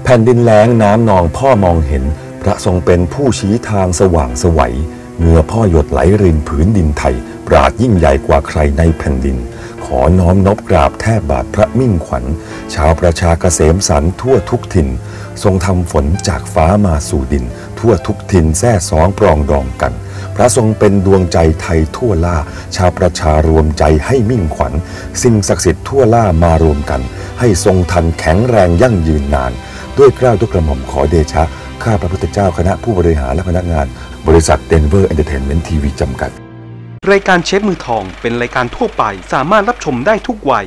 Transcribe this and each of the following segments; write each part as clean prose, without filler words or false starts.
ผ่นดินแล้งน้ำนองพ่อมองเห็นพระทรงเป็นผู้ชี้ทางสว่างไสวเหงื่อพ่อหยดไหลรินผืนดินไทยปราดยิ่งใหญ่กว่าใครในแผ่นดินขอน้อมนบกราบแทบบาทพระมิ่งขวัญชาวประชาเกษมสันต์ทั่วทุกถิ่นทรงทำฝนจากฟ้ามาสู่ดินทั่วทุกถิ่นแท้สองปรองดองกันพระทรงเป็นดวงใจไทยทั่วล่าชาวประชารวมใจให้มิ่งขวัญสิ่งศักดิ์สิทธิ์ทั่วล่ามารวมกันให้ทรงทันแข็งแรงยั่งยืนนานด้วยเกล้าด้วยกระหม่อมขอเดชะข้าพระพุทธเจ้าคณะผู้บริหารและพนักงานบริษัท Denver Entertainment TV จำกัดรายการเชฟมือทองเป็นรายการทั่วไปสามารถรับชมได้ทุกวัย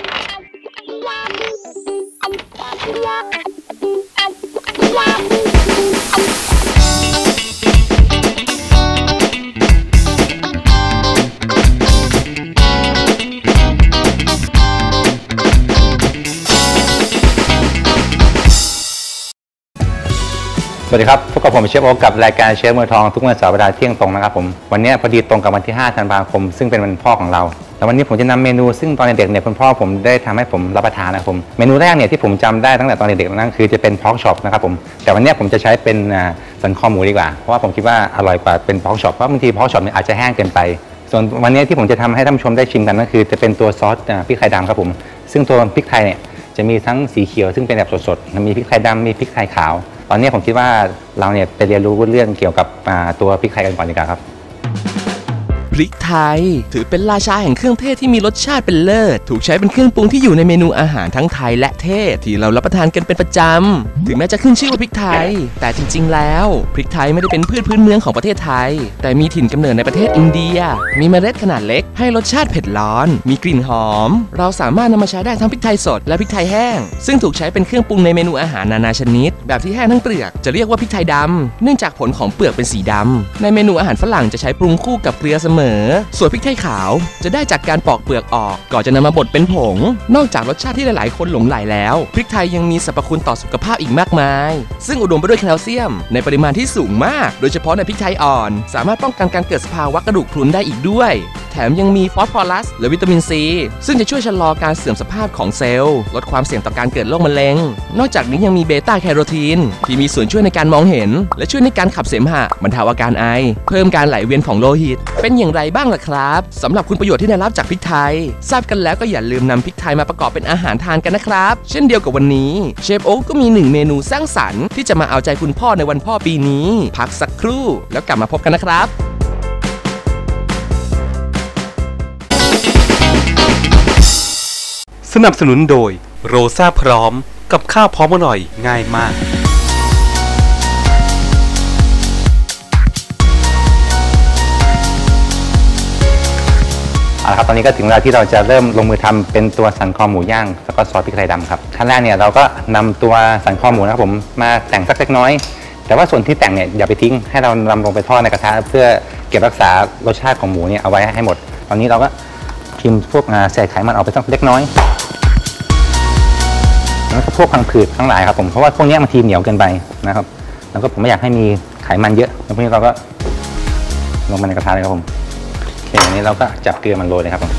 สวัสดีครับพบกับผมเชฟโอ๊คกับรายการเชฟมือทองทุกวันเสาร์เวลาเที่ยงตรงนะครับผมวันนี้พอดีตรงกับวันที่5 ธันวาคมซึ่งเป็นวันพ่อของเราแล้ววันนี้ผมจะนำเมนูซึ่งตอนเด็กเนี่ยคุณพ่อผมได้ทำให้ผมรับประทานนะครับผมเมนูแรกเนี่ยที่ผมจำได้ตั้งแต่ตอนเด็กๆนั่นคือจะเป็นพอกช็อปนะครับผมแต่วันนี้ผมจะใช้เป็นสันคอหมูดีกว่าเพราะว่าผมคิดว่าอร่อยกว่าเป็นพอกช็อปเพราะบางทีพอกช็อปเนี่ยอาจจะแห้งเกินไปส่วนวันนี้ที่ผมจะทำให้ท่านผู้ชมได้ชิมกันก็คือจะเป็นตัวซอสพริกไทยดำครับผมซึ่งตัวพริกไทยเนี่ยจะมีทั้งสีเขียวซึ่งเป็นแบบสดๆมีพริกไทยดำมีพริกไทยขาวตอนนี้ผมคิดว่าเราเนี่ยไปเรียนรู้เรื่องเกี่ยวกับตัวพริกไทยกันก่อนดีกว่าครับพริกไทยถือเป็นราชาแห่งเครื่องเทศที่มีรสชาติเป็นเลิศถูกใช้เป็นเครื่องปรุงที่อยู่ในเมนูอาหารทั้งไทยและเทศที่เรารับประทานกันเป็นประจำถึงแม้จะขึ้นชื่อว่าพริกไทยแต่จริงๆแล้วพริกไทยไม่ได้เป็นพืชพื้นเมืองของประเทศไทยแต่มีถิ่นกำเนิดในประเทศอินเดียมีเมล็ดขนาดเล็กให้รสชาติเผ็ดร้อนมีกลิ่นหอมเราสามารถนำมาใช้ได้ทั้งพริกไทยสดและพริกไทยแห้งซึ่งถูกใช้เป็นเครื่องปรุงในเมนูอาหารนานาชนิดแบบที่แห้งทั้งเปลือกจะเรียกว่าพริกไทยดำเนื่องจากผลของเปลือกเป็นสีดำในเมนูอาหารฝรั่งจะใช้ปรุงคู่กับเกลือเสมอส่วนพริกไทยขาวจะได้จากการปอกเปลือกออกก่อนจะนำมาบดเป็นผงนอกจากรสชาติที่หลายๆคนหลงใหลแล้วพริกไทยยังมีสรรพคุณต่อสุขภาพอีกมากมายซึ่งอุดมไปด้วยแคลเซียมในปริมาณที่สูงมากโดยเฉพาะในพริกไทยอ่อนสามารถป้องกันการเกิดสภาวะกระดูกพรุนได้อีกด้วยแถมยังมีฟอสฟอรัสและวิตามินซีซึ่งจะช่วยชะลอการเสื่อมสภาพของเซลล์ลดความเสี่ยงต่อการเกิดโรคมะเร็งนอกจากนี้ยังมีเบต้าแคโรทีนที่มีส่วนช่วยในการมองเห็นและช่วยในการขับเสมหะบรรเทาอาการไอเพิ่มการไหลเวียนของโลหิตเป็นอย่างไรบ้างล่ะครับสำหรับคุณประโยชน์ที่ได้รับจากพริกไทยทราบกันแล้วก็อย่าลืมนำพริกไทยมาประกอบเป็นอาหารทานกันนะครับเช่นเดียวกับวันนี้เชฟโอ๊คก็มี1เมนูสร้างสรรค์ที่จะมาเอาใจคุณพ่อในวันพ่อปีนี้พักสักครู่แล้วกลับมาพบกันนะครับสนับสนุนโดยโรซ่าพร้อมกับข้าวพร้อมอร่อยง่ายมากเอาละครับตอนนี้ก็ถึงเวลาที่เราจะเริ่มลงมือทำเป็นตัวสันคอหมูย่างแล้วก็ซอสพริกไทยดำครับขั้นแรกเนี่ยเราก็นำตัวสันคอหมูนะครับผมมาแต่งสักเล็กน้อยแต่ว่าส่วนที่แต่งเนี่ยอย่าไปทิ้งให้เรานำลงไปทอดในกระทะเพื่อเก็บรักษารสชาติของหมูเนี่ยเอาไว้ให้หมดตอนนี้เราก็ชิมพวกเศษไขมันออกไปสักเล็กน้อยแล้วก็พวกพังผืดทั้งหลายครับผมเพราะว่าพวกนี้มันทีเหนียวเกินไปนะครับแล้วก็ผมไม่อยากให้มีไขมันเยอะแล้วพวกนี้เราก็ลงมาในกระทะเลยครับผมโอเคอันนี้เราก็จับเกลือมันโรยเลยครับ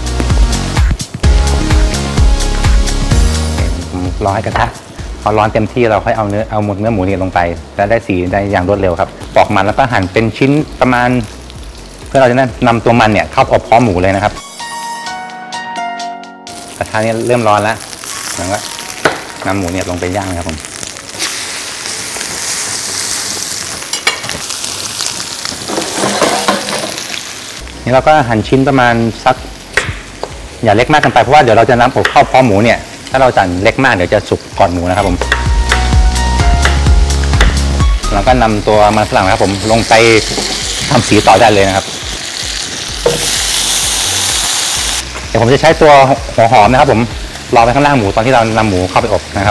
ผมรอให้กระทะพอร้อนเต็มที่เราค่อยเอาเนื้อหมูนี่ลงไปแล้วได้สีได้อย่างรวดเร็วครับปอกมันแล้วก็หั่นเป็นชิ้นประมาณเพื่อเราจะนำตัวมันเนี่ยเข้าอบพร้อมหมูเลยนะครับกระทะนี้เริ่มร้อนแล้วแล้วก็นำหมูเนี่ยลงไปย่างครับผมนี่เราก็หั่นชิ้นประมาณสักอย่าเล็กมากเกินไปเพราะว่าเดี๋ยวเราจะนำอบเข้าพร้อมหมูเนี่ยถ้าเราจั่นเล็กมากเดี๋ยวจะสุกก่อนหมูนะครับผมแล้วก็นำตัวมันฝรั่งนะครับผมลงไปทำสีต่อได้เลยนะครับเดี๋ยวผมจะใช้ตัวหัวหอมนะครับผมรอไปข้างล่างหมูตอนที่เรานำหมูเข้าไปอบนะครับ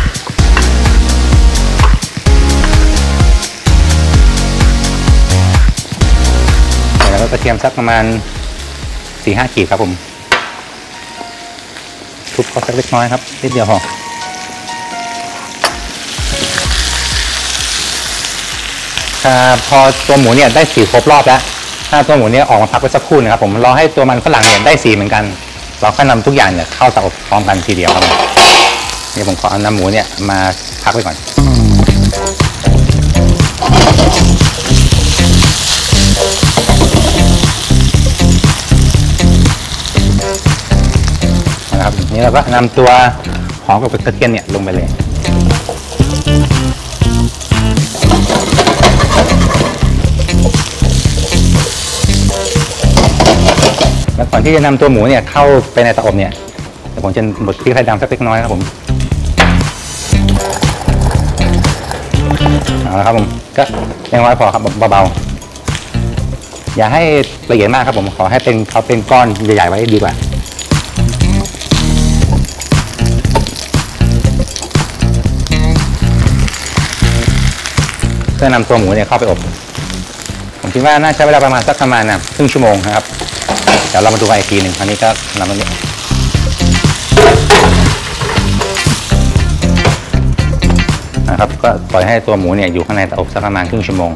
แล้วก็กระเทียมสักประมาณ 4-5 ขีดครับผมทุบเขาสักเล็กน้อยครับนิดเดียวพอตัวหมูเนี่ยได้สีครบรอบแล้วถ้าตัวหมูเนี่ยออกมาพักไว้สักครู่นะครับผมรอให้ตัวมันฝรั่งเนี่ยได้สีเหมือนกันเราก็นำทุกอย่างเนี่ยเข้าเตาอบพร้อมกันทีเดียวครับนี่ผมขอเอาน้ำหมูเนี่ยมาพักไว้ก่อนนะครับนี่เราก็นำตัวหอมกับกระเทียมเนี่ยลงไปเลยแล้วก่อนที่จะนำตัวหมูเนี่ยเข้าไปในเตาอบเนี่ยเดี๋ยวผมจะบดพริกไทยดำสักเล็กน้อยครับผมเอาละครับผมก็เล็กน้อยพอครับเบาๆอย่าให้ละเอียดมากครับผมขอให้เขาเป็นก้อนใหญ่ๆไว้ดีกว่าเพื่อนำตัวหมูเนี่ยเข้าไปอบผมคิดว่าน่าใช้เวลาประมาณครึ่งชั่วโมงนะครับเดี๋ยวเรามาดูกันอีกทีหนึ่งอันนี้ก็นำมันนะครับก็ปล่อยให้ตัวหมูเนี่ยอยู่ข้างในเตาอบสักประมาณครึ่งชั่วโมง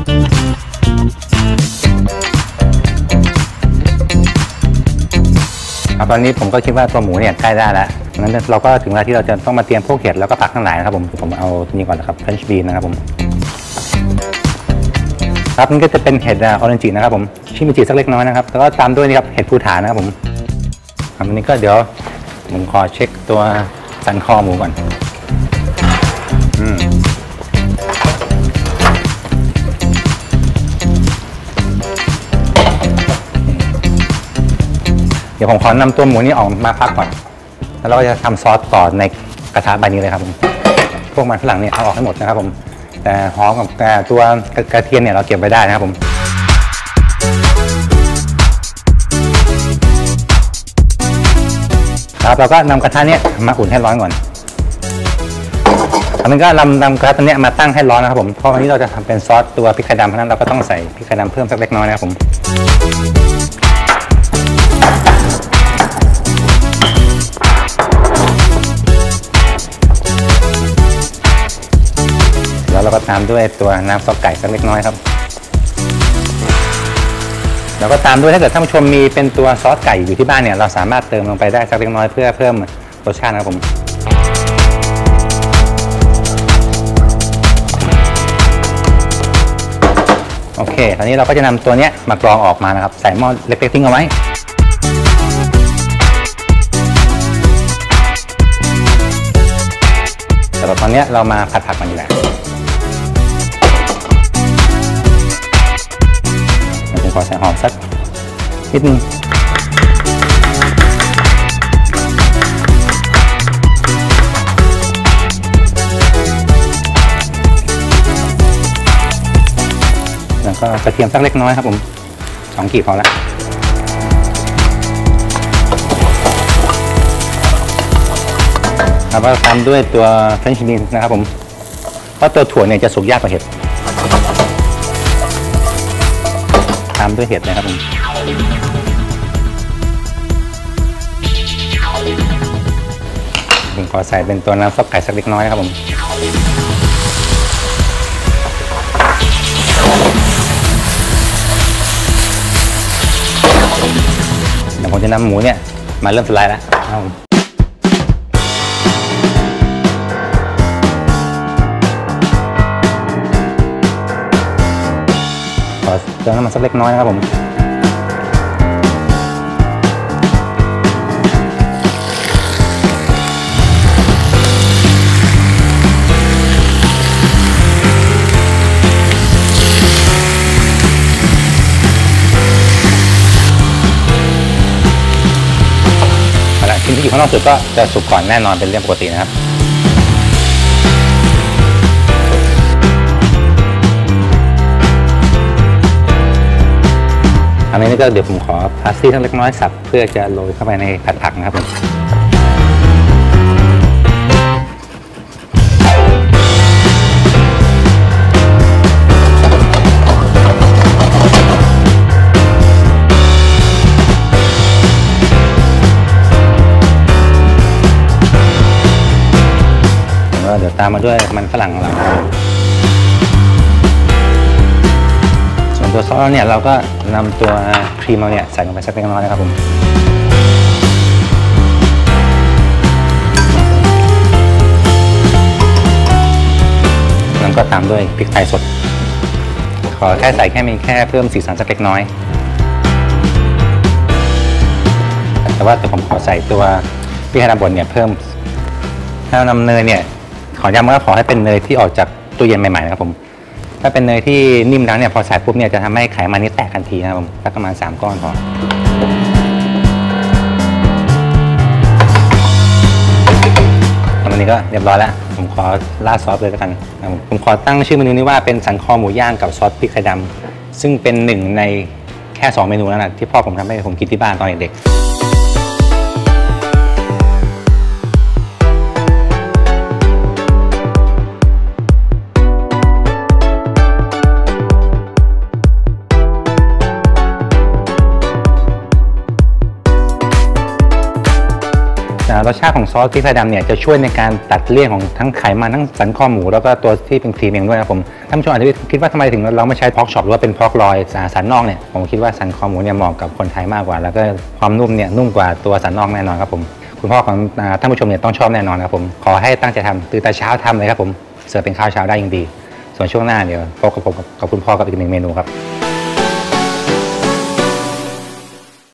ตอนนี้ผมก็คิดว่าตัวหมูเนี่ยใกล้ได้แล้วนั้นเราก็ถึงเวลาที่เราจะต้องมาเตรียมพวกเห็ดแล้วก็ผักทั้งหลายนะครับผมเอานี่ก่อนนะครับ French bean นะครับผมครับนี่ก็จะเป็นเห็ดออเรนจินะครับผมชิมิจิสักเล็กน้อยนะครับแล้วก็ตามด้วยนี่ครับเห็ดภูฐานนะครับผมอันนี้ก็เดี๋ยวผมขอเช็คตัวสันคอหมูก่อนเดี๋ยวผมขอนำตัวหมูนี่ออกมาพักก่อนแล้วเราก็จะทำซอสต่อในกระทะใบนี้เลยครับผมพวกมันฝรั่งเนี่ยเอาออกให้หมดนะครับผมแต่หอมกับตัวกระเทียมเนี่ยเราเก็บไว้ได้นะครับผมครับเราก็นำกระทะเนี่ยมาอุ่นให้ร้อนก่อนอันนี้ก็นำกระทะเนี่ยมาตั้งให้ร้อนนะครับผมเพราะวันนี้เราจะทำเป็นซอสตัวพริกไทยดำเพราะนั้นเราก็ต้องใส่พริกไทยดำเพิ่มสักเล็กน้อยนะครับผมแล้วเราก็ตามด้วยตัวน้ำซอสไก่สักเล็กน้อยครับแล้วก็ตามด้วยถ้าเกิดท่านผู้ชมมีเป็นตัวซอสไก่อยู่ที่บ้านเนี่ยเราสามารถเติมลงไปได้สักเล็กน้อยเพื่อเพิ่มรสชาตินะครับผมโอเคตอนนี้เราก็จะนำตัวนี้มากรองออกมานะครับใส่หม้อเล็กๆทิ้งเอาไว้แต่ตอนนี้เรามาผัดมันดีกว่าผมขอใส่หอมสักนิดนึงแล้วก็กระเทียมสักเล็กน้อยครับผม2 กีบพอละแล้วก็ตามด้วยตัว French bean นะครับผมเพราะตัวถั่วเนี่ยจะสุกยากกว่าเห็ดตามด้วยเห็ดนะครับผมขอใส่เป็นตัวน้ำซอสไก่สักเล็กน้อยนะครับผมเดี๋ยวผมจะนำหมูเนี่ยมาเริ่มสไลด์แล้วขอเติมน้ำมันสักเล็กน้อยนะครับผมชิ้นที่อยู่ข้างนอกสุดก็จะสุกก่อนแน่นอนเป็นเรื่องปกตินะครับอันนี้ก็เดี๋ยวผมขอพาสตี้ทั้งเล็กน้อยสับเพื่อจะโรยเข้าไปในผัดผักนะครับผมเดี๋ยวตามมาด้วยมันฝรั่งของเราส่วนตัวซอสเนี่ยเราก็นำตัวครีมเราเนี่ยใส่ลงไปสักเล็กน้อยนะครับผมตามด้วยพริกไทยสดขอแค่ใส่แค่เพิ่มสีสันสักเล็กน้อยแต่ว่าผมขอใส่ตัวพริกไทยดำบดเนี่ยเพิ่มถ้านำเนยเนี่ยขอย้ำว่าขอให้เป็นเนยที่ออกจากตู้เย็นใหม่ๆนะครับผมถ้าเป็นเนยที่นิ่มแล้วเนี่ยพอใส่ปุ๊บเนี่ยจะทำให้ไขมันนี่แตกทันทีนะครับผมสักประมาณ3 ก้อนพอวันนี้ก็เรียบร้อยแล้วผมขอราดซอสเลยแล้วกันผมขอตั้งชื่อเมนูนี้ว่าเป็นสันคอหมูย่างกับซอสพริกไทยดำซึ่งเป็นหนึ่งในแค่2 เมนูนั่นแหละที่พ่อผมทำให้ผมกินที่บ้านตอนเด็กรสชาติของซอสพริกไทยดำเนี่ยจะช่วยในการตัดเลี่ยนของทั้งไขมันทั้งสันคอหมูแล้วก็ตัวที่เป็นครีมเองด้วยนะผมท่านผู้ชมอาจจะคิดว่าทำไมถึงเราไม่ใช้พอกช็อปหรือว่าเป็นพอกลอยสันนอกเนี่ยผมคิดว่าสันคอหมูเนี่ยเหมาะกับคนไทยมากกว่าแล้วก็ความนุ่มเนี่ยนุ่มกว่าตัวสันนอกแน่นอนครับผมคุณพ่อของท่านผู้ชมเนี่ยต้องชอบแน่นอนครับผมขอให้ตั้งใจทำตื่นแต่เช้าทำเลยครับผมเสิร์ฟเป็นข้าวเช้าได้ยิ่งดีส่วนช่วงหน้าเดี๋ยวพบกับผมกับคุณพ่อกับอีก1 เมนูครับ